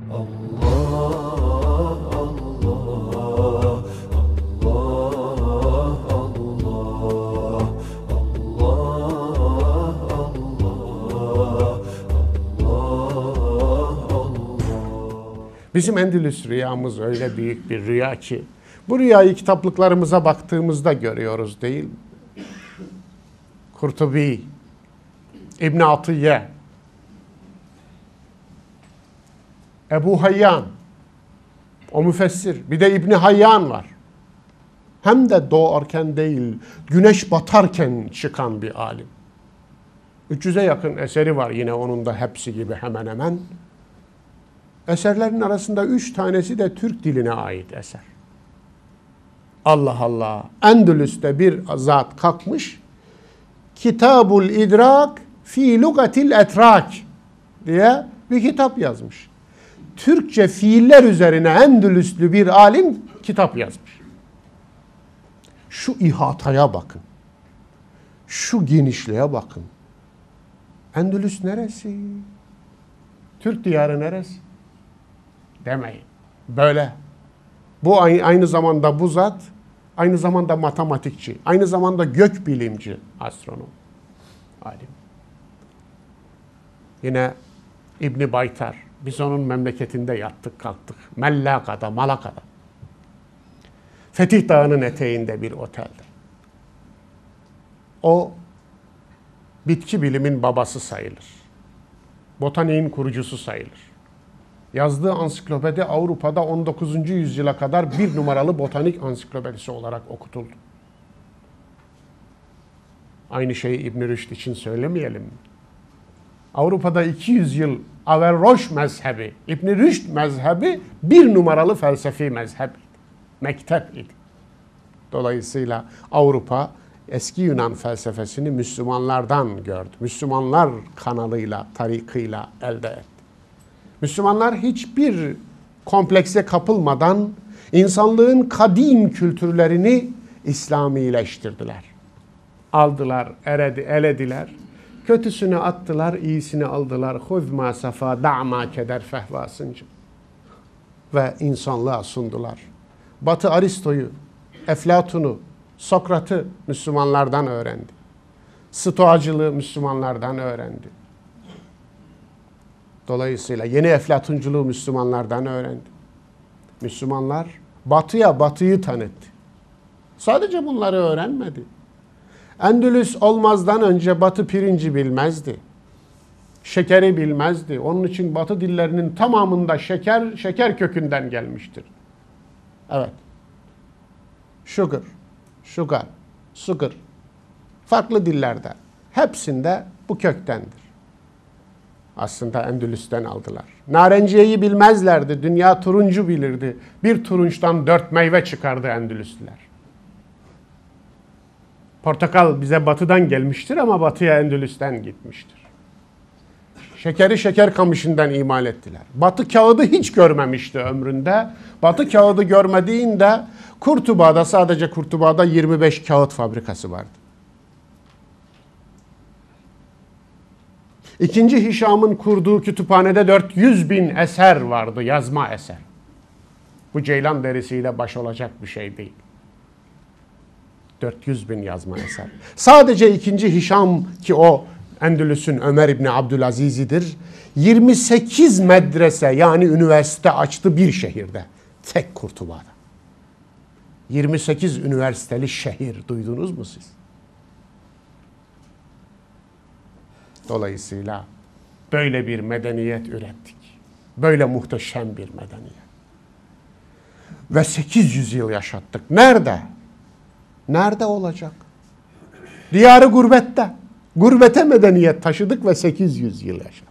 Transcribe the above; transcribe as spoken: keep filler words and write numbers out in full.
Bizim Endülüs rüyamız öyle büyük bir rüya ki, bu rüyayı kitaplıklarımıza baktığımızda görüyoruz değil mi? Kurtubi, İbn Atiyye, Ebu Hayyan, o müfessir, bir de İbn Hayyan var. Hem de doğarken değil, güneş batarken çıkan bir alim. üç yüze yakın eseri var yine onun da hepsi gibi hemen hemen. Eserlerin arasında üç tanesi de Türk diline ait eser. Allah Allah. Endülüs'te bir zat kalkmış. Kitabul İdrak fi lugatil etrak diye bir kitap yazmış. Türkçe fiiller üzerine Endülüslü bir alim kitap yazmış. Şu ihataya bakın. Şu genişliğe bakın. Endülüs neresi? Türk diyarı neresi? Demeyin. Böyle. Bu aynı zamanda bu zat, aynı zamanda matematikçi, aynı zamanda gökbilimci, astronom, alim. Yine İbn Baytar. Biz onun memleketinde yattık kalktık. Mellaka'da, Malaka'da. Fetih Dağı'nın eteğinde bir otelde. O bitki bilimin babası sayılır. Botaniğin kurucusu sayılır. Yazdığı ansiklopedi Avrupa'da on dokuzuncu yüzyıla kadar bir numaralı botanik ansiklopedisi olarak okutuldu. Aynı şeyi İbn Rüşd için söylemeyelim mi? Avrupa'da iki yüz yıl Averroş mezhebi, İbn Rüşd mezhebi bir numaralı felsefi mezhep, mektep idi. Dolayısıyla Avrupa eski Yunan felsefesini Müslümanlardan gördü. Müslümanlar kanalıyla, tarikıyla elde etti. Müslümanlar hiçbir komplekse kapılmadan insanlığın kadim kültürlerini İslamileştirdiler. Aldılar, eredi, elediler. Kötüsünü attılar, iyisini aldılar. Huzma safa da'ma keder fehvasınca. Ve insanlığa sundular. Batı Aristo'yu, Eflatun'u, Sokrat'ı Müslümanlardan öğrendi. Stoacılığı Müslümanlardan öğrendi. Dolayısıyla yeni Eflatunculuğu Müslümanlardan öğrendi. Müslümanlar batıya batıyı tanıttı. Sadece bunları öğrenmedi. Endülüs olmazdan önce batı pirinci bilmezdi. Şekeri bilmezdi. Onun için batı dillerinin tamamında şeker, şeker kökünden gelmiştir. Evet. Sugar, sugar, sugar. Farklı dillerde. Hepsinde bu köktendir. Aslında Endülüs'ten aldılar. Narenciyeyi bilmezlerdi. Dünya turuncu bilirdi. Bir turunçtan dört meyve çıkardı Endülüslüler. Portakal bize batıdan gelmiştir ama batıya Endülüs'ten gitmiştir. Şekeri şeker kamışından imal ettiler. Batı kağıdı hiç görmemişti ömründe. Batı kağıdı görmediğinde Kurtuba'da, sadece Kurtuba'da yirmi beş kağıt fabrikası vardı. İkinci Hişam'ın kurduğu kütüphanede dört yüz bin eser vardı, yazma eser. Bu ceylan derisiyle baş olacak bir şey değil. dört yüz bin yazma eser. Sadece ikinci Hişam, ki o Endülüs'ün Ömer İbni Abdülaziz'idir, yirmi sekiz medrese yani üniversite açtı bir şehirde. Tek Kurtuba'da. yirmi sekiz üniversiteli şehir, duydunuz mu siz? Dolayısıyla böyle bir medeniyet ürettik. Böyle muhteşem bir medeniyet. Ve sekiz yüz yıl yaşattık. Nerede? Nerede olacak? Diyarı gurbette. Gurbete medeniyet taşıdık ve sekiz yüz yıl yaşadık.